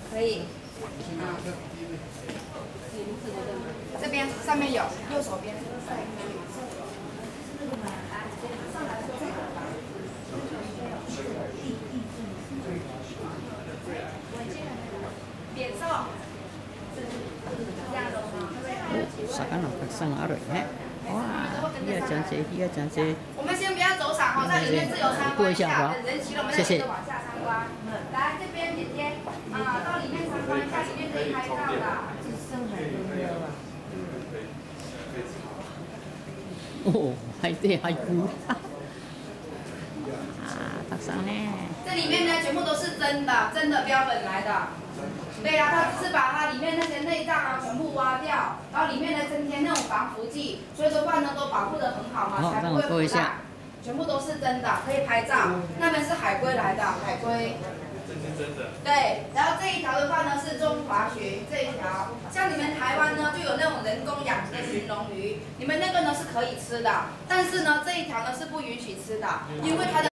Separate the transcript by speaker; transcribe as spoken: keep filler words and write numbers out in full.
Speaker 1: 可以。啊，这边上面有，右手边。扁瘦。
Speaker 2: Sekarang pasang arek, he? Wah, iya cantik, iya cantik.
Speaker 1: 我们先不要走场哈，在里面自由参观一下，等人齐了我们再接着往下参观。来这边姐姐啊，到里面参观一下，里面可以拍照的。
Speaker 3: 上海都没有啊。
Speaker 2: 哦，海底海龟。啊，pasang nih.
Speaker 1: 这里面呢，全部都是真的，真的标本来的。 对呀、啊，它只是把它里面那些内脏啊全部挖掉，然后里面呢增添那种防腐剂，所以说话呢都保护得很好嘛，
Speaker 2: 哦、
Speaker 1: 才不会腐烂。全部都是真的，可以拍照。那边是海龟来的，海龟。
Speaker 4: 这是真的。
Speaker 1: 对，然后这一条的话呢是中华鲟这一条，像你们台湾呢就有那种人工养殖的鲟龙鱼，你们那个呢是可以吃的，但是呢这一条呢是不允许吃的，因为它的。